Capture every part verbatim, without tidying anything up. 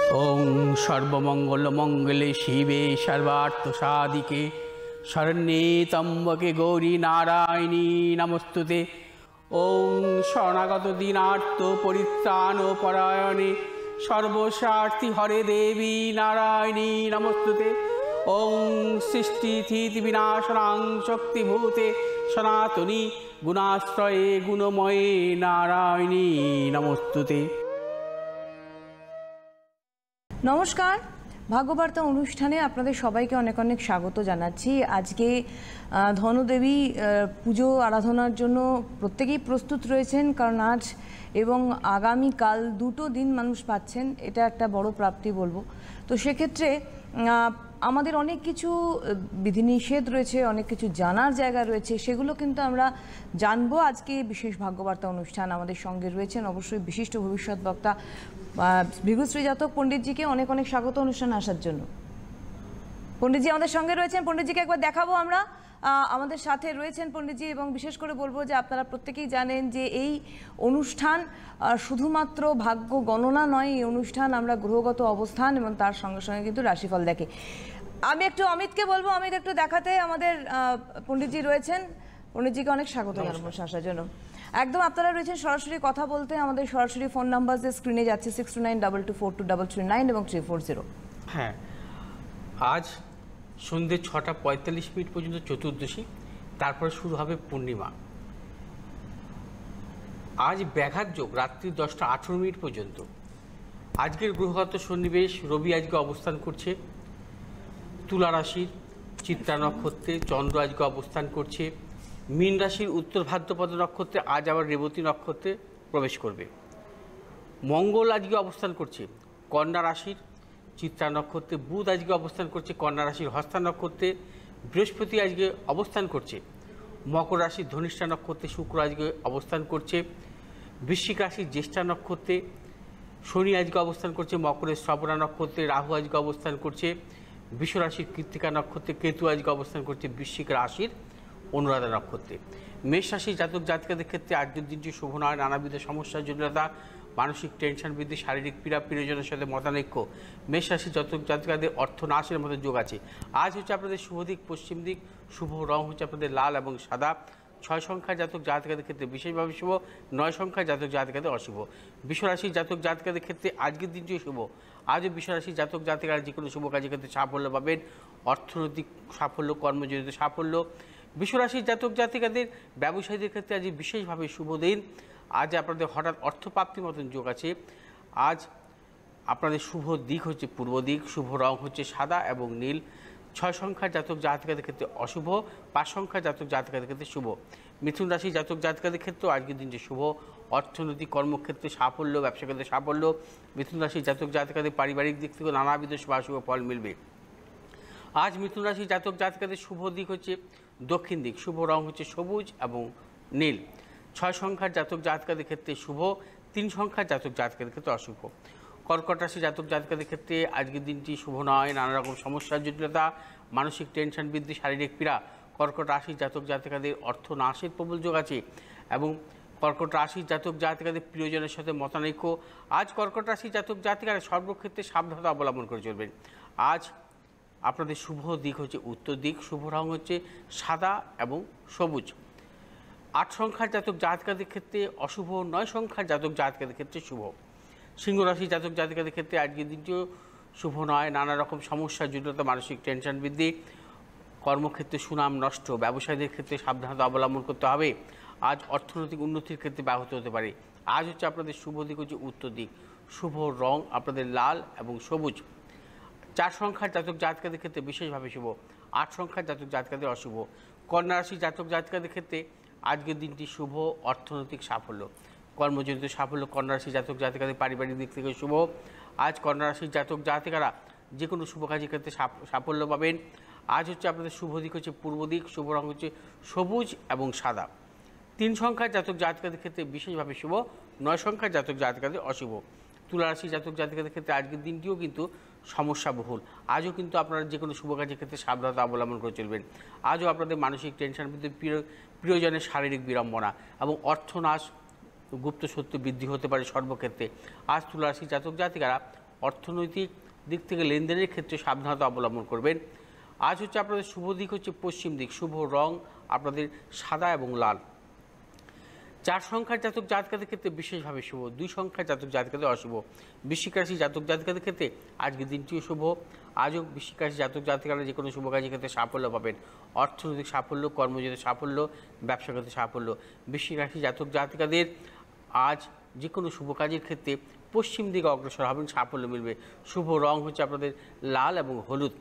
ওং সর্বমঙ্গল মঙ্গলে শিবে সর্বার্থ সাধিকে শরণ্যে ত্র্যম্বকে গৌরী নারায়ণী নমস্তুতে। ওং শরণাগত দীনার্ত পরিত্রাণ পরায়ণে সর্বস্বার্থী হরে দেবী নারায়ণী নমস্তুতে। ওং সৃষ্টি স্থিতি বিনাশনাং শক্তিভূতে সনাতনী গুণাশ্রয়ে গুণময়ে নারায়ণী নমস্তুতে। নমস্কার, ভাগ্যবার্তা অনুষ্ঠানে আপনাদের সবাইকে অনেক অনেক স্বাগত জানাচ্ছি। আজকে ধনদেবী পুজো আরাধনার জন্য প্রত্যেকেই প্রস্তুত রয়েছেন, কারণ আজ এবং আগামীকাল দুটো দিন মানুষ পাচ্ছেন, এটা একটা বড় প্রাপ্তি বলবো। তো সেক্ষেত্রে আমাদের অনেক কিছু বিধিনিষেধ রয়েছে, অনেক কিছু জানার জায়গা রয়েছে, সেগুলো কিন্তু আমরা জানবো আজকে বিশেষ ভাগ্যবার্তা অনুষ্ঠান। আমাদের সঙ্গে রয়েছেন অবশ্যই বিশিষ্ট ভবিষ্যৎ বক্তা ভৃগুশ্রী জাতক পণ্ডিতজিকে অনেক অনেক স্বাগত অনুষ্ঠানে আসার জন্য। পণ্ডিতজি আমাদের সঙ্গে রয়েছেন, পণ্ডিতজিকে একবার দেখাবো আমরা। আমাদের সাথে রয়েছেন পণ্ডিতজি, এবং বিশেষ করে বলবো যে আপনারা প্রত্যেকেই জানেন যে এই অনুষ্ঠান শুধুমাত্র ভাগ্য গণনা নয়, এই অনুষ্ঠান আমরা গ্রহগত অবস্থান এবং তার সঙ্গে সঙ্গে কিন্তু রাশিফল দেখি। আমি একটু অমিতকে বলবো, অমিত একটু দেখাতে। আমাদের পণ্ডিতজি রয়েছেন, পণ্ডিতজিকে অনেক স্বাগত জানাবো আসার জন্য। একদম আপনারা রয়েছেন সরাসরি কথা বলতে। আমাদের সরাসরি ফোন নাম্বার যে স্ক্রিনে যাচ্ছে six two nine double two four two double three nine এবং থ্রি ফোর জিরো। হ্যাঁ, আজ সন্ধ্যে ছটা পঁয়তাল্লিশ মিনিট পর্যন্ত চতুর্দশী, তারপরে শুরু হবে পূর্ণিমা। আজ ব্যাঘাত যোগ রাত্রি দশটা আঠেরো মিনিট পর্যন্ত। আজকের গ্রহগত সন্নিবেশ, রবি আজকে অবস্থান করছে তুলা রাশির চিত্রা নক্ষত্রে, চন্দ্র আজকে অবস্থান করছে মীন রাশির উত্তর ভাদ্রপদ নক্ষত্রে, আজ আবার রেবতী নক্ষত্রে প্রবেশ করবে। মঙ্গল আজকে অবস্থান করছে কন্যা রাশির চিত্রা নক্ষত্রে, বুধ আজকে অবস্থান করছে কন্যা রাশির হস্তা নক্ষত্রে, বৃহস্পতি আজকে অবস্থান করছে মকর রাশির ধনিষ্ঠা নক্ষত্রে, শুক্র আজকে অবস্থান করছে বৃশ্চিক রাশির জ্যেষ্ঠা নক্ষত্রে, শনি আজকে অবস্থান করছে মকরের শ্রবণা নক্ষত্রে, রাহু আজকে অবস্থান করছে বৃষ রাশির কৃত্তিকা নক্ষত্রে, কেতু আজকে অবস্থান করছে বৃশ্চিক রাশির অনুরাধা নক্ষত্রে। মেষ রাশির জাতক জাতিকাদের ক্ষেত্রে আজকের দিনটি শুভ নয়। নানাবিধ সমস্যার জটিলতা, মানসিক টেনশন বৃদ্ধি, শারীরিক পীড়া, প্রিয়জনের সাথে মতানৈক্য। মেষ রাশির জাতক জাতিকাদের অর্থ নাশের মতো যোগ আছে। আজ হচ্ছে আপনাদের শুভ দিক পশ্চিম দিক, শুভ রং হচ্ছে আপনাদের লাল এবং সাদা। ছয় সংখ্যার জাতক জাতিকাদের ক্ষেত্রে বিশেষভাবে শুভ, নয় সংখ্যার জাতক জাতিকাদের অশুভ। বিশ্বরাশির জাতক জাতিকাদের ক্ষেত্রে আজকের দিনটিও শুভ। আজও বিশ্বরাশির জাতক জাতিকারা যে কোনো শুভ কাজের ক্ষেত্রে সাফল্য পাবেন, অর্থনৈতিক সাফল্য, কর্মজনিত সাফল্য। বিশ্বরাশির জাতক জাতিকাদের ব্যবসায়ীদের ক্ষেত্রে আজ বিশেষভাবে শুভ দিন। আজ আপনাদের হঠাৎ অর্থপ্রাপ্তির মতন যোগ আছে। আজ আপনাদের শুভ দিক হচ্ছে পূর্ব দিক, শুভ রং হচ্ছে সাদা এবং নীল। ছয় সংখ্যার জাতক জাতিকাদের ক্ষেত্রে অশুভ, পাঁচ সংখ্যার জাতক জাতিকাদের ক্ষেত্রে শুভ। মিথুন রাশির জাতক জাতিকাদের ক্ষেত্রেও আজকের দিনটি শুভ। অর্থনৈতিক কর্মক্ষেত্রে সাফল্য, ব্যবসা ক্ষেত্রে সাফল্য। মিথুন রাশির জাতক জাতিকাদের পারিবারিক দিক থেকে নানাবিধ শুভাশুভ ফল মিলবে। আজ মিথুন রাশির জাতক জাতিকাদের শুভ দিক হচ্ছে দক্ষিণ দিক, শুভ রং হচ্ছে সবুজ এবং নীল। ছয় সংখ্যার জাতক জাতিকাদের ক্ষেত্রে শুভ, তিন সংখ্যার জাতক জাতিকাদের ক্ষেত্রে অশুভ। কর্কট রাশির জাতক জাতিকাদের ক্ষেত্রে আজকের দিনটি শুভ নয়। নানা রকম সমস্যার জটিলতা, মানসিক টেনশন বৃদ্ধি, শারীরিক পীড়া। কর্কট রাশির জাতক জাতিকাদের অর্থ নাশের প্রবল যোগ আছে এবং কর্কট রাশির জাতক জাতিকাদের প্রিয়জনের সাথে মতানৈক্য। আজ কর্কট রাশির জাতক জাতিকারা সর্বক্ষেত্রে সাবধানতা অবলম্বন করে চলবেন। আজ আপনাদের শুভ দিক হচ্ছে উত্তর দিক, শুভ রং হচ্ছে সাদা এবং সবুজ। আট সংখ্যার জাতক জাতিকাদের ক্ষেত্রে অশুভ, নয় সংখ্যার জাতক জাতিকাদের ক্ষেত্রে শুভ। সিংহ রাশির জাতক জাতিকাদের ক্ষেত্রে আজকের দিনটিও শুভ নয়। নানা রকম সমস্যা, জটিলতা, মানসিক টেনশন বৃদ্ধি, কর্মক্ষেত্রে সুনাম নষ্ট। ব্যবসায়ীদের ক্ষেত্রে সাবধানতা অবলম্বন করতে হবে। আজ অর্থনৈতিক উন্নতির ক্ষেত্রে ব্যাহত হতে পারে। আজ হচ্ছে আপনাদের শুভ দিক হচ্ছে উত্তর দিক, শুভ রং আপনাদের লাল এবং সবুজ। চার সংখ্যার জাতক জাতিকাদের ক্ষেত্রে বিশেষভাবে শুভ, আট সংখ্যার জাতক জাতিকাদের অশুভ। কন্যা রাশির জাতক জাতিকাদের ক্ষেত্রে আজকের দিনটি শুভ, অর্থনৈতিক সাফল্য, কর্মজনিত সাফল্য। কন্যা রাশির জাতক জাতিকাদের পারিবারিক দিক থেকে শুভ। আজ কন্যা রাশির জাতক জাতিকারা যে কোনো শুভ কাজের ক্ষেত্রে সাফল্য পাবেন। আজ হচ্ছে আপনাদের শুভ দিক হচ্ছে পূর্ব দিক, শুভ রং হচ্ছে সবুজ এবং সাদা। তিন সংখ্যার জাতক জাতিকাদের ক্ষেত্রে বিশেষভাবে শুভ, নয় সংখ্যার জাতক জাতিকাদের অশুভ। তুলা রাশির জাতক জাতিকাদের ক্ষেত্রে আজকের দিনটিও কিন্তু সমস্যা বহুল। আজও কিন্তু আপনারা যে কোনো শুভ কাজের ক্ষেত্রে সাবধানতা অবলম্বন করে চলবেন। আজও আপনাদের মানসিক টেনশন বৃদ্ধি, প্রিয়জনের শারীরিক বিড়ম্বনা এবং অর্থনাশ, গুপ্ত সত্য বৃদ্ধি হতে পারে সর্বক্ষেত্রে। আজ তুলা রাশির জাতক জাতিকারা অর্থনৈতিক দিক থেকে লেনদেনের ক্ষেত্রে সাবধানতা অবলম্বন করবেন। আজ হচ্ছে আপনাদের শুভ দিক হচ্ছে পশ্চিম দিক, শুভ রং আপনাদের সাদা এবং লাল। চার সংখ্যার জাতক জাতিকাদের ক্ষেত্রে বিশেষভাবে শুভ, দুই সংখ্যার জাতক জাতিকাদের অশুভ। বৃশ্চিক রাশি জাতক জাতিকাদের ক্ষেত্রে আজকের দিনটিও শুভ। আজও বৃশ্চিক রাশি জাতক জাতিকারা যে কোনো শুভ কাজের ক্ষেত্রে সাফল্য পাবেন, অর্থনৈতিক সাফল্য, কর্মজীবনে সাফল্য, ব্যবসা ক্ষেত্রে সাফল্য। বৃশ্চিক রাশি জাতক জাতিকাদের আজ যে কোনো শুভ কাজের ক্ষেত্রে পশ্চিম দিকে অগ্রসর হবেন, সাফল্য মিলবে। শুভ রং হচ্ছে আপনাদের লাল এবং হলুদ।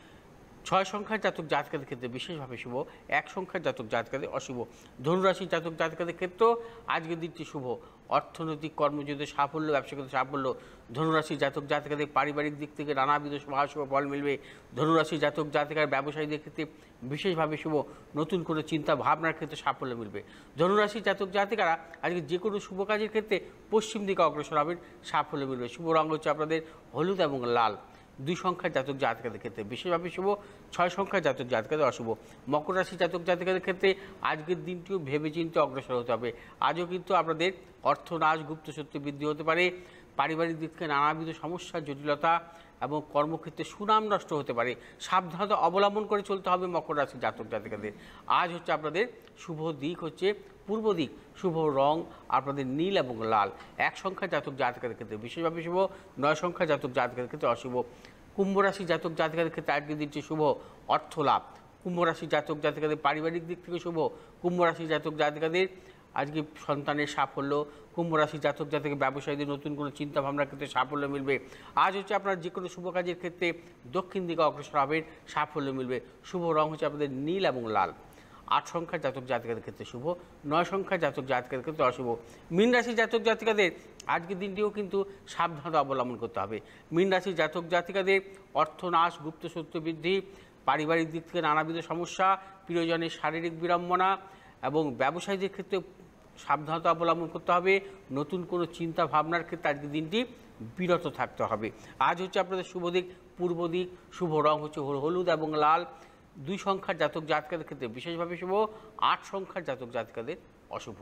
ছয় সংখ্যার জাতক জাতকাদের ক্ষেত্রে বিশেষভাবে শুভ, এক সংখ্যার জাতক জাতকাদের অশুভ। ধনুরাশির জাতক জাতকাদের ক্ষেত্রেও আজকের দিনটি শুভ, অর্থনৈতিক কর্মজীবনে সাফল্য, ব্যবসাগত সাফল্য। ধনুরাশির জাতক জাতকাদের পারিবারিক দিক থেকে নানাবিধ শুভ ফল মিলবে। ধনুরাশির জাতক জাতিকার ব্যবসায়ীদের ক্ষেত্রে বিশেষভাবে শুভ, নতুন কোনো চিন্তা ভাবনার ক্ষেত্রে সাফল্য মিলবে। ধনুরাশির জাতক জাতিকারা আজকে যে কোনো শুভ কাজের ক্ষেত্রে পশ্চিম দিকে অগ্রসর হবেন, সাফল্য মিলবে। শুভ রঙ হচ্ছে আপনাদের হলুদ এবং লাল। দুই সংখ্যার জাতক জাতিকাদের ক্ষেত্রে বিশেষভাবে শুভ, ছয় সংখ্যার জাতক জাতিকাদের অশুভ। মকর রাশির জাতক জাতিকাদের ক্ষেত্রে আজকের দিনটিও ভেবেচিন্তে অগ্রসর হতে হবে। আজও কিন্তু আপনাদের অর্থনাশ, গুপ্ত শত্রু বৃদ্ধি হতে পারে। পারিবারিক দিক থেকে নানাবিধ সমস্যা, জটিলতা এবং কর্মক্ষেত্রে সুনাম নষ্ট হতে পারে। সাবধানতা অবলম্বন করে চলতে হবে মকর রাশির জাতক জাতিকাদের। আজ হচ্ছে আপনাদের শুভ দিক হচ্ছে পূর্ব দিক, শুভ রং আপনাদের নীল এবং লাল। এক সংখ্যার জাতক জাতিকাদের ক্ষেত্রে বিশেষভাবে শুভ, নয় সংখ্যার জাতক জাতিকাদের ক্ষেত্রে অশুভ। কুম্ভ রাশি জাতক জাতিকাদের ক্ষেত্রে আজকের দিনটি শুভ, অর্থ লাভ। কুম্ভ রাশি জাতক জাতিকাদের পারিবারিক দিক থেকে শুভ। কুম্ভ রাশি জাতক জাতিকাদের আজকে সন্তানের সাফল্য। কুম্ভ রাশি জাতক জাতিকে ব্যবসায়ীদের নতুন কোনো চিন্তা ভাবনার ক্ষেত্রে সাফল্য মিলবে। আজ হচ্ছে আপনার যে কোনো শুভ কাজের ক্ষেত্রে দক্ষিণ দিকে অগ্রসর হবেন, সাফল্য মিলবে। শুভ রং হচ্ছে আপনাদের নীল এবং লাল। আট সংখ্যার জাতক জাতিকাদের ক্ষেত্রে শুভ, নয় সংখ্যার জাতক জাতিকাদের ক্ষেত্রে অশুভ। মীন রাশির জাতক জাতিকাদের আজকের দিনটিও কিন্তু সাবধানতা অবলম্বন করতে হবে। মীন রাশির জাতক জাতিকাদের অর্থনাশ, গুপ্ত শত্রু বৃদ্ধি, পারিবারিক দিক থেকে নানাবিধ সমস্যা, প্রিয়জনের শারীরিক বিড়ম্বনা এবং ব্যবসায়ীদের ক্ষেত্রে সাবধানতা অবলম্বন করতে হবে। নতুন কোনো চিন্তা ভাবনার ক্ষেত্রে আজকের দিনটি বিরত থাকতে হবে। আজ হচ্ছে আপনাদের শুভ দিক পূর্ব দিক, শুভ রং হচ্ছে হলুদ এবং লাল। দুই সংখ্যার জাতক জাতিকাদের ক্ষেত্রে বিশেষভাবে শুভ, আট সংখ্যার জাতক জাতিকাদের অশুভ।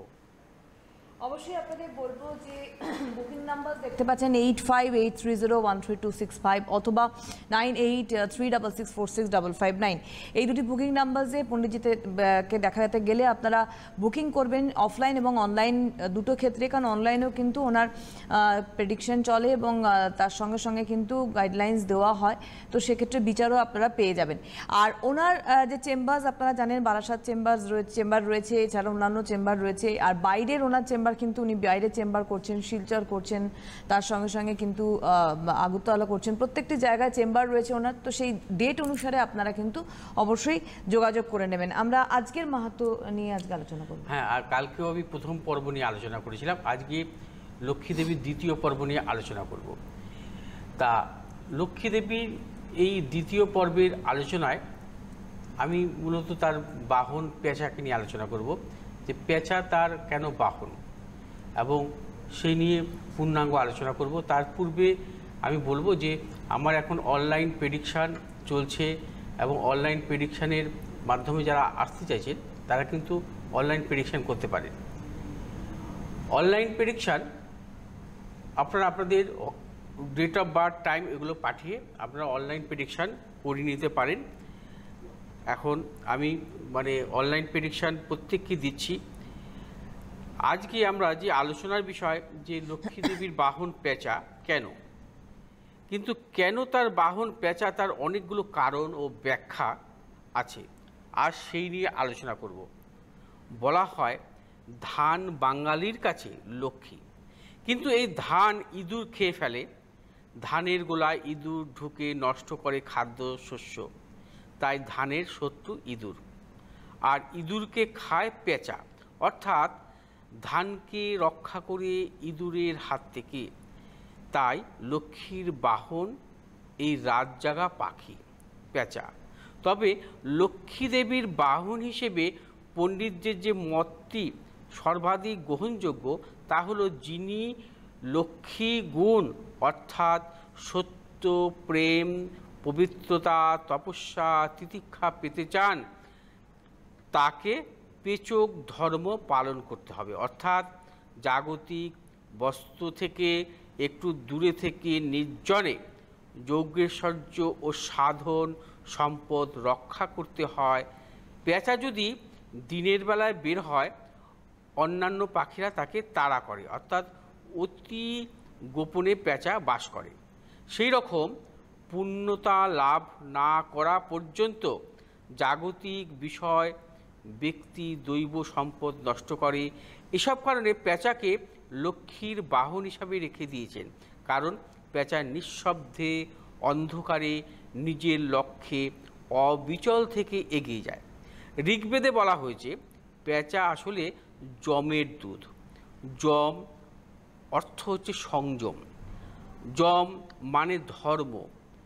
অবশ্যই আপনাদের বলবো যে বুকিং নাম্বার দেখতে পাচ্ছেন eight five eight three zero one three two six five অথবা nine eight three double six four six double five nine, এই দুটি বুকিং নাম্বারে পণ্ডিতজিতে কে দেখাতে গেলে আপনারা বুকিং করবেন অফলাইন এবং অনলাইন দুটো ক্ষেত্রে, কারণ অনলাইনেও কিন্তু ওনার প্রেডিকশন চলে এবং তার সঙ্গে সঙ্গে কিন্তু গাইডলাইন্স দেওয়া হয়, তো সেক্ষেত্রে বিচারও আপনারা পেয়ে যাবেন। আর ওনার যে চেম্বার্স আপনারা জানেন, বারাসাত চেম্বার রয়েছে চেম্বার রয়েছে এছাড়া অন্যান্য চেম্বার রয়েছে। আর বাইরের ওনার চেম্বার কিন্তু উনি বাইরে চেম্বার করছেন, শিলচর করছেন, তার সঙ্গে সঙ্গে কিন্তু আগরতলা করছেন, প্রত্যেকটি জায়গায় চেম্বার রয়েছে ওনার। তো সেই ডেট অনুসারে আপনারা কিন্তু অবশ্যই যোগাযোগ করে নেবেন। আমরা আজকের মাহাত্ম্য নিয়ে আজকে আলোচনা করব। হ্যাঁ, আর কালকেও আমি প্রথম পর্ব নিয়ে আলোচনা করেছিলাম, আজকে লক্ষ্মী দেবীর দ্বিতীয় পর্ব নিয়ে আলোচনা করব। তা লক্ষ্মী দেবীর এই দ্বিতীয় পর্বের আলোচনায় আমি মূলত তার বাহন পেঁচাকে নিয়ে আলোচনা করব, যে পেঁচা তার কেন বাহন এবং সেই নিয়ে পূর্ণাঙ্গ আলোচনা করব। তার পূর্বে আমি বলবো যে আমার এখন অনলাইন প্রেডিকশান চলছে এবং অনলাইন প্রেডিকশানের মাধ্যমে যারা আসতে চাইছেন তারা কিন্তু অনলাইন প্রেডিকশান করতে পারেন। অনলাইন প্রেডিকশান আপনারা আপনাদের ডেট অফ বার্থ, টাইম এগুলো পাঠিয়ে আপনারা অনলাইন প্রেডিকশান করে নিতে পারেন। এখন আমি মানে অনলাইন প্রেডিকশান প্রত্যেককে দিচ্ছি। আজকে আমরা যে আলোচনার বিষয় যে লক্ষ্মী দেবীর বাহন পেঁচা কেন, কিন্তু কেন তার বাহন পেঁচা তার অনেকগুলো কারণ ও ব্যাখ্যা আছে, আর সেই নিয়ে আলোচনা করব। বলা হয় ধান বাঙালির কাছে লক্ষ্মী, কিন্তু এই ধান ইঁদুর খেয়ে ফেলে। ধানের গোলায় ইঁদুর ঢুকে নষ্ট করে খাদ্য শস্য, তাই ধানের শত্রু ইঁদুর, আর ইঁদুরকে খায় পেঁচা। অর্থাৎ ধানকে রক্ষা করে ইঁদুরের হাত থেকে। তাই লক্ষ্মীর বাহন এই রাত জাগা পাখি পেঁচা। তবে লক্ষ্মী দেবীর বাহন হিসেবে পণ্ডিতদের যে মতটি সর্বাধিক গ্রহণযোগ্য তা হলো, যিনি লক্ষ্মী গুণ অর্থাৎ সত্য, প্রেম, পবিত্রতা, তপস্যা, তিতিক্ষা পেতে চান, তাকে পেচক ধর্ম পালন করতে হবে। অর্থাৎ জাগতিক বস্তু থেকে একটু দূরে থেকে নির্জনে যজ্ঞেশ্বর্য ও সাধন সম্পদ রক্ষা করতে হয়। পেঁচা যদি দিনের বেলায় বের হয় অন্যান্য পাখিরা তাকে তাড়া করে, অর্থাৎ অতি গোপনে পেঁচা বাস করে। সেই রকম পূর্ণতা লাভ না করা পর্যন্ত জাগতিক বিষয় ব্যক্তি দৈব সম্পদ নষ্ট করে। এসব কারণে পেঁচাকে লক্ষ্মীর বাহন হিসাবে রেখে দিয়েছেন, কারণ পেঁচা নিঃশব্দে অন্ধকারে নিজের লক্ষ্যে অবিচল থেকে এগিয়ে যায়। ঋগ্বেদে বলা হয়েছে পেঁচা আসলে যমের দুধ। যম অর্থ হচ্ছে সংযম, যম মানে ধর্ম।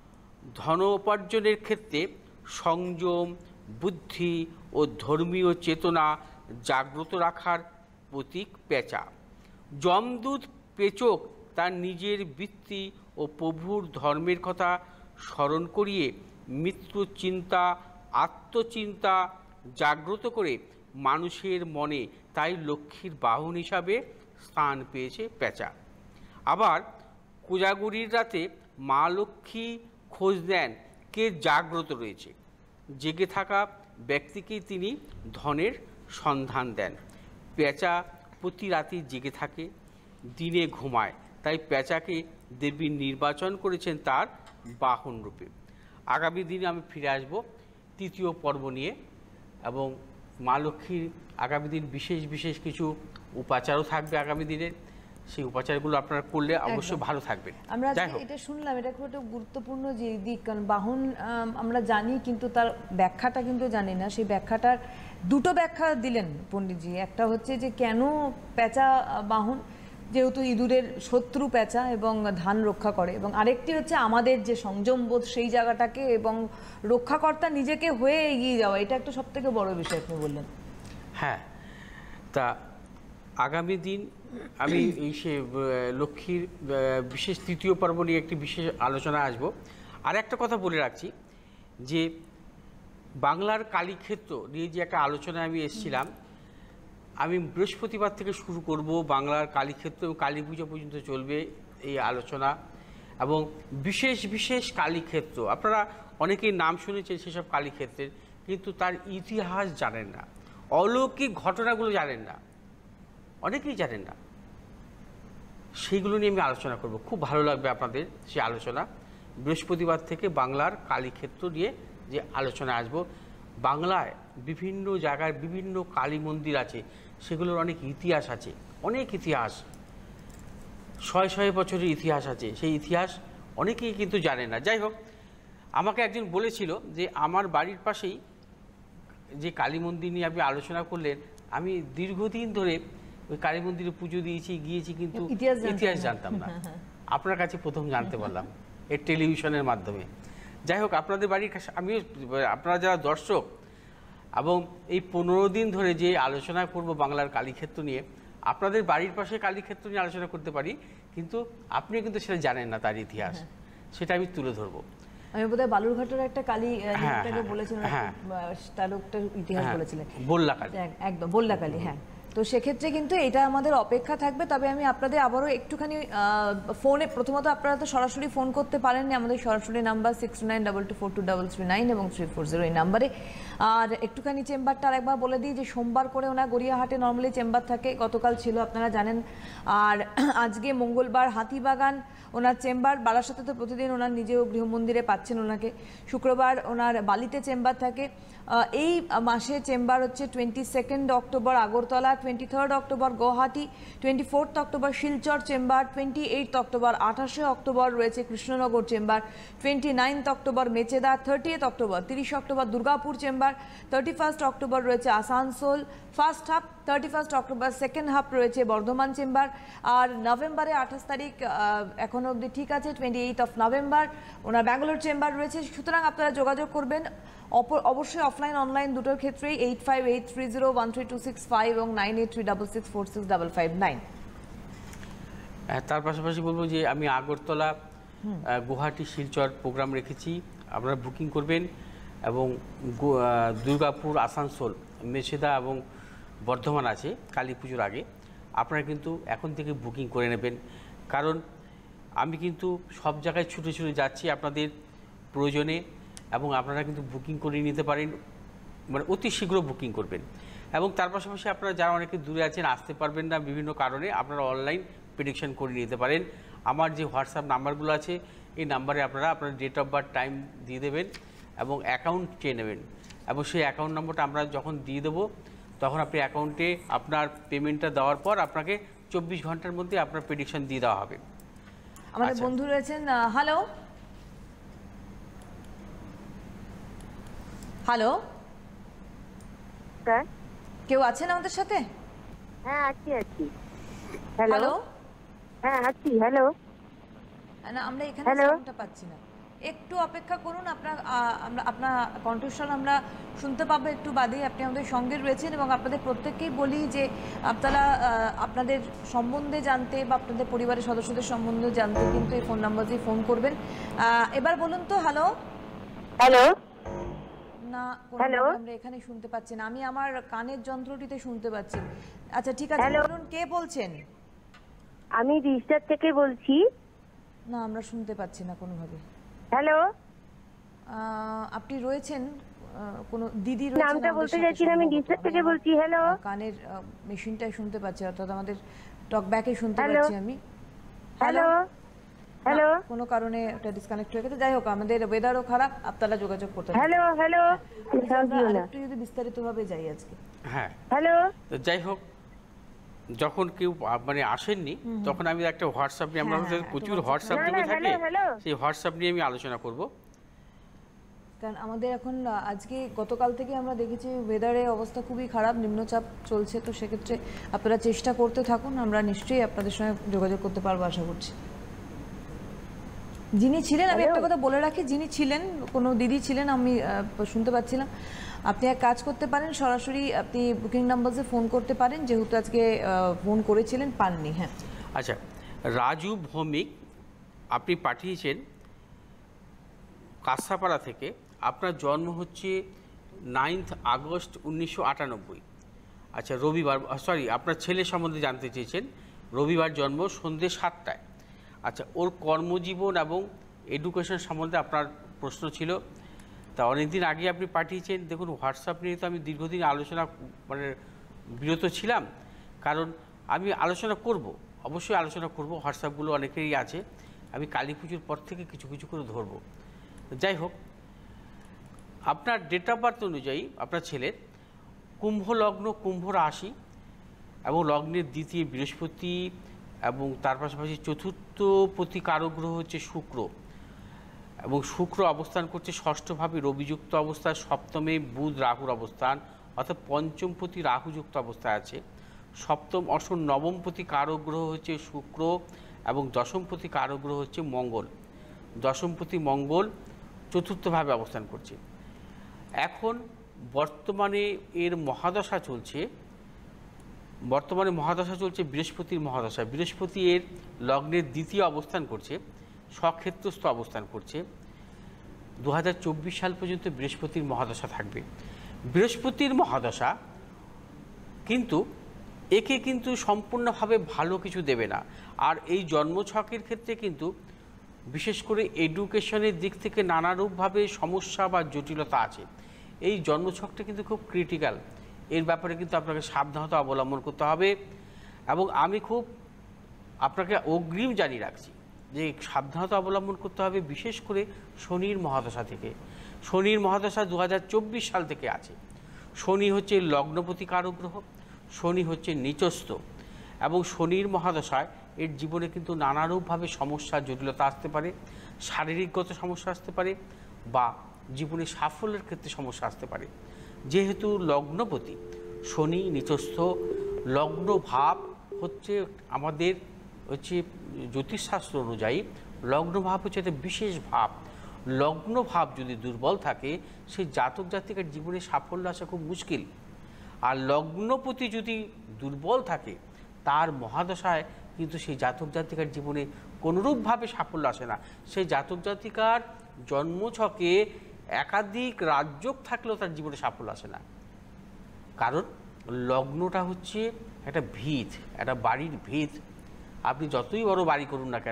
ধন উপার্জনের ক্ষেত্রে সংযম, বুদ্ধি ও ধর্মীয় চেতনা জাগ্রত রাখার প্রতীক পেঁচা। যমদূত পেচক তার নিজের বৃত্তি ও প্রভুর ধর্মের কথা স্মরণ করিয়ে মৃত্যু চিন্তা, আত্মচিন্তা জাগ্রত করে মানুষের মনে, তাই লক্ষ্মীর বাহন হিসাবে স্থান পেয়েছে পেঁচা। আবার কোজাগরীর রাতে মা লক্ষ্মী খোঁজ দেন কে জাগ্রত রয়েছে। জেগে থাকা ব্যক্তিকেই তিনি ধনের সন্ধান দেন। পেঁচা প্রতি রাতে জেগে থাকে, দিনে ঘুমায়, তাই পেঁচাকে দেবী নির্বাচন করেছেন তার বাহন রূপে। আগামী দিনে আমি ফিরে আসব তৃতীয় পর্ব নিয়ে, এবং মা লক্ষ্মীর আগামী দিন বিশেষ বিশেষ কিছু উপাচারও থাকবে আগামী দিনের। সেই উপাচারগুলো আপনারা করলে অবশ্যই ভালো থাকবেন। আমরা এটা শুনলাম, এটা খুব একটা গুরুত্বপূর্ণ যে দিক, কারণ বাহন আমরা জানি কিন্তু তার ব্যাখ্যাটা কিন্তু জানি না। সেই ব্যাখ্যাটার দুটো ব্যাখ্যা দিলেন পণ্ডিতজি। একটা হচ্ছে যে কেন পেঁচা বাহন, যেহেতু ইঁদুরের শত্রু পেঁচা এবং ধান রক্ষা করে, এবং আরেকটি হচ্ছে আমাদের যে সংযম বোধ সেই জায়গাটাকে এবং রক্ষাকর্তা নিজেকে হয়ে এগিয়ে যাওয়া, এটা একটা সব থেকে বড় বিষয় আপনি বললেন। হ্যাঁ, তা আগামী দিন আমি এই সে লক্ষ্মীর বিশেষ তৃতীয় পর্ব নিয়ে একটি বিশেষ আলোচনা আসব। আর একটা কথা বলে রাখছি যে বাংলার কালীক্ষেত্র নিয়ে যে একটা আলোচনায় আমি এসেছিলাম, আমি বৃহস্পতিবার থেকে শুরু করব। বাংলার কালীক্ষেত্র এবং কালী পুজো পর্যন্ত চলবে এই আলোচনা, এবং বিশেষ বিশেষ কালীক্ষেত্র আপনারা অনেকেই নাম শুনেছেন সেসব কালীক্ষেত্রের, কিন্তু তার ইতিহাস জানেন না, অলৌকিক ঘটনাগুলো জানেন না, অনেকেই জানেন না। সেইগুলো নিয়ে আমি আলোচনা করব, খুব ভালো লাগবে আপনাদের সেই আলোচনা। বৃহস্পতিবার থেকে বাংলার কালীক্ষেত্র নিয়ে যে আলোচনা আসব। বাংলায় বিভিন্ন জায়গায় বিভিন্ন কালী মন্দির আছে, সেগুলোর অনেক ইতিহাস আছে, অনেক ইতিহাস, শয়ে শয়ে বছরের ইতিহাস আছে। সেই ইতিহাস অনেকেই কিন্তু জানে না। যাই হোক, আমাকে একজন বলেছিল যে আমার বাড়ির পাশেই যে কালী মন্দির নিয়ে আপনি আলোচনা করলেন, আমি দীর্ঘদিন ধরে ওই কালী মন্দিরে পুজো দিয়েছি, গিয়েছি, কিন্তু ইতিহাস জানতাম না। আপনার কাছে প্রথম জানতে পারলাম এর টেলিভিশনের মাধ্যমে। যাই হোক, আপনাদের বাড়ির কাছে আমি, আপনারা যারা দর্শক, এবং এই পনেরো দিন ধরে যে আলোচনা করব বাংলার কালীক্ষেত্র নিয়ে, আপনাদের বাড়ির পাশে কালীক্ষেত্র নিয়ে আলোচনা করতে পারি, কিন্তু আপনিও কিন্তু সেটা জানেন না, তার ইতিহাস, সেটা আমি তুলে ধরবো। আমি বোধহয় বালুরঘাটের একটা কালী বলেছিলেন, তার একটা ইতিহাস বলেছিলেন, বল্লা কালী, একদম বল্লা কালী। হ্যাঁ, তো সেক্ষেত্রে কিন্তু এটা আমাদের অপেক্ষা থাকবে। তবে আমি আপনাদের আবারও একটুখানি ফোনে, প্রথমত আপনারা তো সরাসরি ফোন করতে পারেননি, আমাদের সরাসরি number six nine double two four two double three nine এবং থ্রি ফোর জিরো এই নাম্বারে। আর একটুখানি চেম্বারটা আরেকবার বলে দিই যে সোমবার করে ওনার গড়িয়াহাটে নর্মালি চেম্বার থাকে, গতকাল ছিল আপনারা জানেন। আর আজকে মঙ্গলবার হাতিবাগান ওনার চেম্বার, বারাসাতে তো প্রতিদিন ওনার নিজেও গৃহমন্দিরে পাচ্ছেন ওনাকে। শুক্রবার ওনার বালিতে চেম্বার থাকে। এই মাসে চেম্বার হচ্ছে twenty second October Agartala, twenty third October Guwahati, twenty fourth October Silchar chamber, twenty eight October আঠাশে অক্টোবর রয়েছে Krishnanagar chamber, twenty ninth October Mecheda, thirtieth October তিরিশ October Durgapur chamber, thirty first October রয়েছে Asansol first half, thirty first October second half রয়েছে Bardhaman chamber. আর নভেম্বরে আঠাশ তারিখ এখনো অবধি ঠিক আছে, টোয়েন্টি এইট অফ নভেম্বর ওনার ব্যাঙ্গালোর চেম্বার রয়েছে। সুতরাং আপনারা যোগাযোগ করবেন অবশ্যই অফলাইন অনলাইন দুটোর ক্ষেত্রেই, eight five eight three zero one three two six five এবং nine eight three double six four six double five nine. তার পাশাপাশি বলবো যে আমি আগরতলা, গুয়াহাটি, শিলচর প্রোগ্রাম রেখেছি, আপনারা বুকিং করবেন। এবং দুর্গাপুর, আসানসোল, মেছেদা এবং বর্ধমান আছে কালী পুজোর আগে। আপনারা কিন্তু এখন থেকে বুকিং করে নেবেন, কারণ আমি কিন্তু সব জায়গায় ছুটে ছুটে যাচ্ছি আপনাদের প্রয়োজনে, এবং আপনারা কিন্তু বুকিং করে নিতে পারেন, মানে অতি শীঘ্র বুকিং করবেন। এবং তার পাশাপাশি আপনারা যারা অনেকে দূরে আছেন, আসতে পারবেন না বিভিন্ন কারণে, আপনারা অনলাইন প্রেডিকশন করে নিতে পারেন। আমার যে হোয়াটসঅ্যাপ নাম্বারগুলো আছে এই নাম্বারে আপনারা আপনার ডেট অফ বার্থ টাইম দিয়ে দেবেন এবং অ্যাকাউন্ট চেয়ে নেবেন, এবং সেই অ্যাকাউন্ট নম্বরটা আমরা যখন দিয়ে দেবো তখন আপনি অ্যাকাউন্টে আপনার পেমেন্টটা দেওয়ার পর আপনাকে চব্বিশ ঘন্টার মধ্যে আপনার প্রেডিকশন দিয়ে দেওয়া হবে। আমাদের বন্ধু রয়েছেন। হ্যালো হ্যালো স্যার, কেউ আছেন আমাদের সাথে? হ্যাঁ আছি আছি হ্যালো হ্যালো হ্যাঁ আছি হ্যালো না, আমরা এখানে Hello? সাউন্ডটা পাচ্ছি না, একটু অপেক্ষা করুন। আপনার আহ, আমরা আপনার কণ্ঠস্বর আমরা শুনতে পাবো একটু বাদেই। আপনি আমাদের সঙ্গে রয়েছেন এবং আপনাদের প্রত্যেককেই বলি যে আপনারা আহ, আপনাদের সম্বন্ধে জানতে বা আপনাদের পরিবারের সদস্যদের সম্বন্ধে জানতে কিন্তু এই ফোন নাম্বার দিয়ে ফোন করবেন। আহ, এবার বলুন তো। হ্যালো হ্যালো না, কোনো Hello? ভাবে আমরা এখানে শুনতে পাচ্ছি না, আমি আমার কানের যন্ত্রটিতে শুনতে পাচ্ছি। আচ্ছা ঠিক আছে, Hello? বলুন কে বলছেন? আমি রিস্টার থেকে বলছি। না, আমরা শুনতে পাচ্ছি না কোনোভাবে। হ্যালো, আহ, আপনি রয়েছেন, আহ, কোনো দিদি রয়েছেন নামটা আমাদের বলতে সাথে চাইছি না, আমি সম্ভবত। রিস্টার থেকে আমার, বলছি। হ্যালো আহ, কানের মেশিনটাই শুনতে পাচ্ছি, অর্থাৎ আমাদের টক ব্যাকে শুনতে Hello? পাচ্ছি আমি। হ্যালো না, হ্যালো কোনো কারণে একটা ডিসকানেক্ট হয়ে গেছে। যাই হোক, আমাদের ওয়েদারও খারাপ, আপনারা যোগাযোগ করতে পারেন। হ্যালো হ্যালো একটু যদি বিস্তারিতভাবে যাই আজকে। হ্যাঁ, হ্যালো তো যাই হোক, যখন কেউ আ- মানে আসেননি তখন আমি একটা হোয়াটসঅ্যাপ নিয়ে, আমরা হ্যাঁ, হ্যাঁ, প্রচুর তোমার হোয়াটসঅ্যাপ না, গ্রুপে না, থাকে, hello, hello? সেই হোয়াটসঅ্যাপ নিয়ে আমি আলোচনা করব। কারণ আমাদের এখন আহ, আজকে গতকাল থেকে আমরা দেখেছি ওয়েদারের অবস্থা খুবই খারাপ, নিম্নচাপ চলছে, তো সেক্ষেত্রে আপনারা চেষ্টা করতে থাকুন, আমরা নিশ্চয়ই আপনাদের সঙ্গে যোগাযোগ করতে পারবো আশা করছি। যিনি ছিলেন, আমি একটা কথা বলে রাখি, যিনি ছিলেন কোনো দিদি ছিলেন, আমি আহ, শুনতে পাচ্ছিলাম। আপনি এক কাজ করতে পারেন, সরাসরি আপনি বুকিং নাম্বারে ফোন করতে পারেন, যেহেতু আজকে ফোন করেছিলেন পাননি। হ্যাঁ আচ্ছা, রাজু ভৌমিক আপনি পাঠিয়েছেন কাঁসাপাড়া থেকে, আপনার জন্ম হচ্ছে নাইন্থ আগস্ট উনিশশো আটানব্বই। আচ্ছা, রবিবার, সরি আপনার ছেলে সম্বন্ধে জানতে চেয়েছেন, রবিবার জন্ম, সন্ধ্যে সাতটায়। আচ্ছা, ওর কর্মজীবন এবং এডুকেশন সম্বন্ধে আপনার প্রশ্ন ছিল, তা অনেকদিন আগে আপনি পাঠিয়েছেন। দেখুন, হোয়াটসঅ্যাপ নিয়ে তো আমি দীর্ঘদিন আলোচনা মানে বিরত ছিলাম, কারণ আমি আলোচনা করব, অবশ্যই আলোচনা করব, হোয়াটসঅ্যাপগুলো অনেকেরই আছে, আমি কালী পুজোর পর থেকে কিছু কিছু করে ধরব। যাই হোক, আপনার ডেট অফ বার্থ অনুযায়ী আপনার ছেলের কুম্ভ লগ্ন, কুম্ভ রাশি, এবং লগ্নের দ্বিতীয় বৃহস্পতি, এবং তার পাশাপাশি চতুর্থ প্রতি কারক গ্রহ হচ্ছে শুক্র, এবং শুক্র অবস্থান করছে ষষ্ঠভাবে রবিযুক্ত অবস্থায়, সপ্তমে বুধ রাহুর অবস্থান, অর্থাৎ পঞ্চম প্রতি রাহুযুক্ত অবস্থায় আছে। সপ্তম অসন নবম প্রতি কারক গ্রহ হচ্ছে শুক্র, এবং দশম প্রতি কারক গ্রহ হচ্ছে মঙ্গল। দশম প্রতি মঙ্গল চতুর্থভাবে অবস্থান করছে। এখন বর্তমানে এর মহাদশা চলছে, বর্তমানে মহাদশা চলছে বৃহস্পতির মহাদশা। বৃহস্পতি এর লগ্নের দ্বিতীয় অবস্থান করছে, স্বক্ষেত্রস্থ অবস্থান করছে। দু হাজার চব্বিশ সাল পর্যন্ত বৃহস্পতির মহাদশা থাকবে। বৃহস্পতির মহাদশা কিন্তু একে কিন্তু সম্পূর্ণভাবে ভালো কিছু দেবে না। আর এই জন্মছকের ক্ষেত্রে কিন্তু বিশেষ করে এডুকেশনের দিক থেকে নানারূপভাবে সমস্যা বা জটিলতা আছে। এই জন্মছকটা কিন্তু খুব ক্রিটিক্যাল, এর ব্যাপারে কিন্তু আপনাকে সাবধানতা অবলম্বন করতে হবে। এবং আমি খুব আপনাকে অগ্রিম জানিয়ে রাখছি যে সাবধানতা অবলম্বন করতে হবে, বিশেষ করে শনির মহাদশা থেকে। শনির মহাদশা দু হাজার চব্বিশ সাল থেকে আছে। শনি হচ্ছে লগ্নপতি কারক গ্রহ, শনি হচ্ছে নিচস্থ, এবং শনির মহাদশায় এর জীবনে কিন্তু নানারূপভাবে সমস্যা জটিলতা আসতে পারে, শারীরিকগত সমস্যা আসতে পারে, বা জীবনে সাফল্যের ক্ষেত্রে সমস্যা আসতে পারে। যেহেতু লগ্নপতি শনি নিচস্থ, লগ্ন ভাব হচ্ছে আমাদের হচ্ছে জ্যোতিষশাস্ত্র অনুযায়ী লগ্ন ভাব হচ্ছে একটা বিশেষ ভাব। লগ্ন ভাব যদি দুর্বল থাকে, সেই জাতক জাতিকার জীবনে সাফল্য আসা খুব মুশকিল। আর লগ্নপতি যদি দুর্বল থাকে, তার মহাদশায় কিন্তু সেই জাতক জাতিকার জীবনে কোনোরূপভাবে সাফল্য আসে না। সেই জাতক জাতিকার জন্মছকে একাধিক রাজযোগ থাকলেও তার জীবনে সাফল্য আসে না, কারণ লগ্নটা হচ্ছে একটা ভিত, একটা বাড়ির ভিত। আপনি যতই বড় বাড়ি করুন না কেন,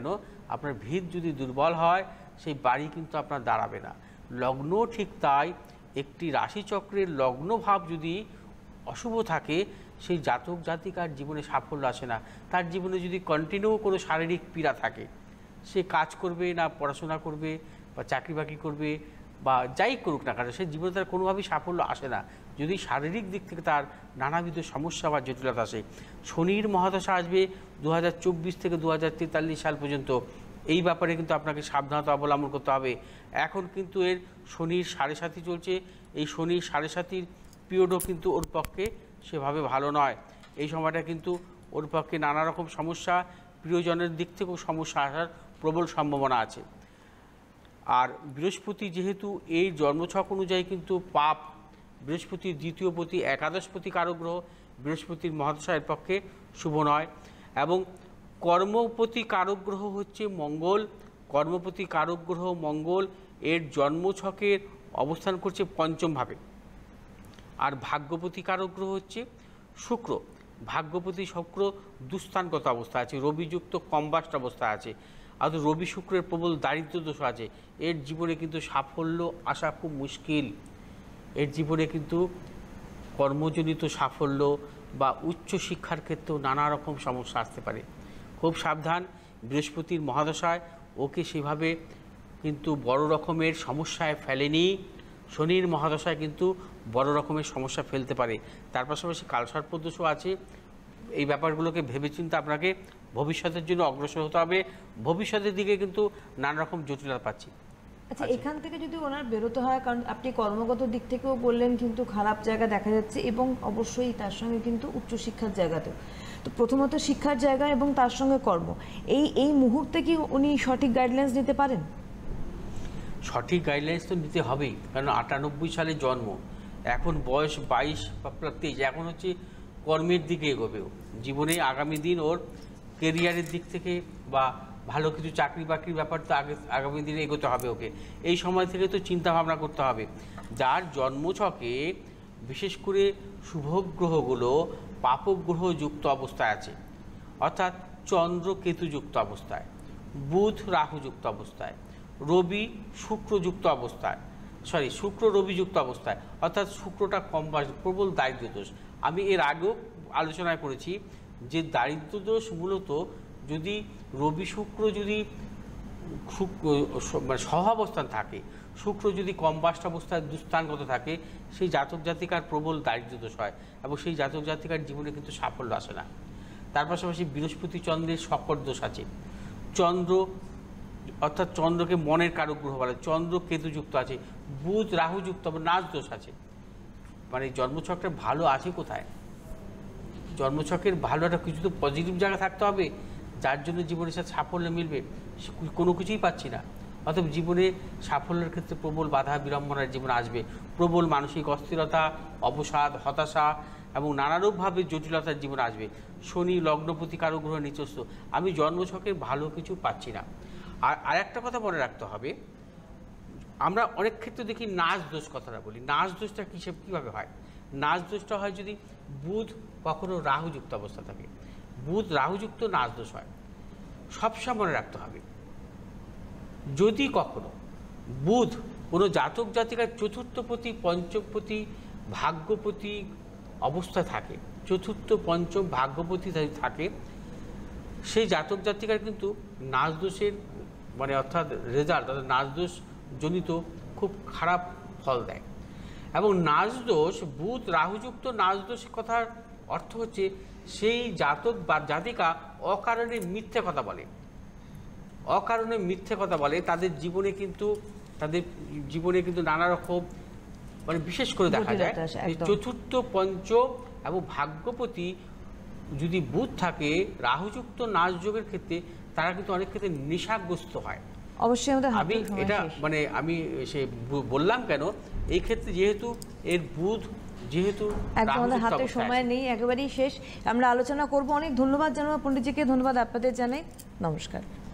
আপনার ভিত যদি দুর্বল হয় সেই বাড়ি কিন্তু আপনার দাঁড়াবে না। লগ্ন ঠিক তাই, একটি রাশিচক্রের লগ্ন ভাব যদি অশুভ থাকে সেই জাতক জাতিকার জীবনে সাফল্য আসে না। তার জীবনে যদি কন্টিনিউ কোনো শারীরিক পীড়া থাকে, সে কাজ করবে না, পড়াশোনা করবে বা চাকরি বাকরি করবে বা যাই করুক না কেন, সে জীবনে তার কোনোভাবেই সাফল্য আসে না যদি শারীরিক দিক থেকে তার নানাবিধ সমস্যা বা জটিলতা আসে। শনির মহাদশা আসবে দু হাজার চব্বিশ থেকে দু হাজার তেতাল্লিশ সাল পর্যন্ত। এই ব্যাপারে কিন্তু আপনাকে সাবধানতা অবলম্বন করতে হবে। এখন কিন্তু এর শনির সাড়ে সাথী চলছে, এই শনির সাড়ে সাথীর পিরিয়ডও কিন্তু ওর পক্ষে সেভাবে ভালো নয়। এই সময়টা কিন্তু ওর পক্ষে নানা রকম সমস্যা, প্রিয়জনের দিক থেকেও সমস্যা আসার প্রবল সম্ভাবনা আছে। আর বৃহস্পতি যেহেতু এই জন্মছক অনুযায়ী কিন্তু পাপ, বৃহস্পতির দ্বিতীয় পতি একাদশপতি কারক গ্রহ, বৃহস্পতির মহাদশা এর পক্ষে শুভ নয়। এবং কর্মপতি কারক গ্রহ হচ্ছে মঙ্গল, কর্মপতি কারক গ্রহ মঙ্গল এর জন্মছকের অবস্থান করছে পঞ্চমভাবে। আর ভাগ্যপতি কারক গ্রহ হচ্ছে শুক্র, ভাগ্যপতি শুক্র দুস্থানগত অবস্থা আছে, রবিযুক্ত কম্বাস্ট অবস্থা আছে, আর রবি শুক্রের প্রবল দারিদ্র দোষ আছে। এর জীবনে কিন্তু সাফল্য আসা খুব মুশকিল। এর জীবনে কিন্তু কর্মজনিত সাফল্য বা উচ্চ শিক্ষার ক্ষেত্রেও নানা রকম সমস্যা আসতে পারে। খুব সাবধান, বৃহস্পতির মহাদশায় ওকে সেভাবে কিন্তু বড় রকমের সমস্যায় ফেলেনি। শনির মহাদশায় কিন্তু বড় রকমের সমস্যা ফেলতে পারে। তার পাশাপাশি কালসর্পদোষও আছে। এই ব্যাপারগুলোকে ভেবেচিন্তে আপনাকে ভবিষ্যতের জন্য অগ্রসর হতে হবে। ভবিষ্যতের দিকে কিন্তু নানা রকম জটিলতা পাচ্ছি। আচ্ছা, এখান থেকে যদি ওনার বেরোতে হয়, কারণ আপনি কর্মগত দিক থেকেও বললেন কিন্তু খারাপ জায়গা দেখা যাচ্ছে, এবং অবশ্যই তার সঙ্গে কিন্তু উচ্চশিক্ষার জায়গাতেও। তো প্রথমত শিক্ষার জায়গা এবং তার সঙ্গে কর্ম, এই এই মুহূর্তে কি উনি সঠিক গাইডলাইন্স দিতে পারেন? সঠিক গাইডলাইন্স তো নিতে হবেই, কারণ আটানব্বই সালে জন্ম, এখন বয়স বাইশ বা তেইশ, এখন হচ্ছে কর্মের দিকে এগোবে। জীবনে আগামী দিন ওর কেরিয়ারের দিক থেকে বা ভালো কিছু চাকরি বাকরির ব্যাপার তো আগে আগামী দিনে এগোতে হবে ওকে। এই সময় থেকে তো চিন্তা ভাবনা করতে হবে। যার জন্মছকে বিশেষ করে শুভ গ্রহগুলো পাপগ্রহ যুক্ত অবস্থায় আছে, অর্থাৎ চন্দ্র কেতুযুক্ত অবস্থায়, বুধ রাহুযুক্ত অবস্থায়, রবি শুক্রযুক্ত অবস্থায়, সরি শুক্র রবিযুক্ত অবস্থায়, অর্থাৎ শুক্রটা কম্বাস প্রবল দারিদ্র দোষ। আমি এর আগেও আলোচনায় করেছি যে দারিদ্র দোষ মূলত যদি রবি শুক্র যদি মানে সহাবস্থান থাকে, শুক্র যদি কম্বাস্ট অবস্থায় দুস্থানগত থাকে, সেই জাতক জাতিকার প্রবল দারিদ্র দোষ হয় এবং সেই জাতক জাতিকার জীবনে কিন্তু সাফল্য আসে না। তার পাশাপাশি বৃহস্পতি চন্দ্রের সকট দোষ আছে, চন্দ্র অর্থাৎ চন্দ্রকে মনের কারক গ্রহ বলে, চন্দ্র কেতুযুক্ত আছে, বুধ রাহুযুক্ত নাচ দোষ আছে। মানে জন্মছকটা ভালো আছে কোথায়? জন্মছকের ভালো একটা কিছু তো পজিটিভ জায়গা থাকতে হবে, যার জন্য জীবনের সাথে সাফল্য মিলবে। কোনো কিছুই পাচ্ছি না, অতএব জীবনে সাফল্যের ক্ষেত্রে প্রবল বাধা বিড়ম্বনার জীবনে আসবে, প্রবল মানসিক অস্থিরতা, অবসাদ, হতাশা এবং নানারূপভাবে জটিলতার জীবনে আসবে। শনি লগ্নপতি কারক গ্রহ নিচস্থ, আমি জন্মছকের ভালো কিছু পাচ্ছি না। আর আরেকটা কথা মনে রাখতে হবে, আমরা অনেক ক্ষেত্রে দেখি নাচ দোষ কথাটা বলি। নাচ দোষটা কিসে কীভাবে হয়? নাচ দোষটা হয় যদি বুধ কখনো রাহুযুক্ত অবস্থা থাকে, বুধ রাহুযুক্ত নাচ দোষ হয়। সবসময় মনে রাখতে হবে, যদি কখনো বুধ কোনো জাতক জাতিকার চতুর্থপতি পঞ্চমপতি ভাগ্যপতি অবস্থায় থাকে, চতুর্থ পঞ্চম ভাগ্যপতি থাকে, সেই জাতক জাতিকার কিন্তু নাচ দোষের মানে অর্থাৎ রেজাল্ট অর্থাৎ নাচ দোষ জনিত খুব খারাপ ফল দেয়। এবং নাচ দোষ বুধ রাহুযুক্ত নাচ দোষ কথার অর্থ হচ্ছে সেই জাতক বা জাতিকা অকারণে মিথ্যে কথা বলে, অকারণে মিথ্যে কথা বলে, তাদের জীবনে কিন্তু তাদের জীবনে কিন্তু নানা রকম মানে বিশেষ করে দেখা যায় চতুর্থ পঞ্চম এবং ভাগ্যপতি যদি বুধ থাকে রাহুযুক্ত নাচ যোগের ক্ষেত্রে, তারা কিন্তু অনেক ক্ষেত্রে নেশাগ্রস্ত হয়। অবশ্যই আমাদের আমি এটা মানে আমি সে বললাম কেন, এই ক্ষেত্রে যেহেতু এর বুধ যেহেতু একদম আমাদের হাতে সময় নেই, একেবারেই শেষ। আমরা আলোচনা করব। অনেক ধন্যবাদ জানাবো পণ্ডিতজিকে, ধন্যবাদ আপনাদের জানাই, নমস্কার।